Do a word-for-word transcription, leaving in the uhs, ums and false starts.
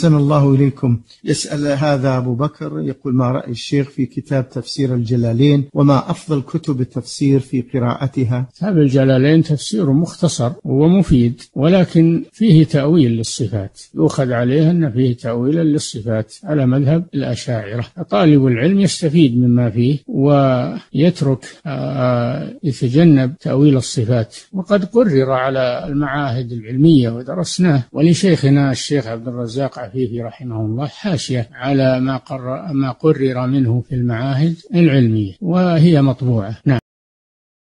أحسن الله إليكم. يسأل هذا أبو بكر، يقول: ما رأي الشيخ في كتاب تفسير الجلالين، وما أفضل كتب التفسير في قراءتها؟ كتاب الجلالين تفسير مختصر ومفيد، ولكن فيه تأويل للصفات، يؤخذ عليه أن فيه تأويل للصفات على مذهب الأشاعرة. طالب العلم يستفيد مما فيه ويترك يتجنب تأويل الصفات، وقد قرر على المعاهد العلمية ودرسناه. ولشيخنا الشيخ عبد الرزاق عفيفي رحمه الله حاشية على ما قرر, ما قرر منه في المعاهد العلمية، وهي مطبوعة. نعم.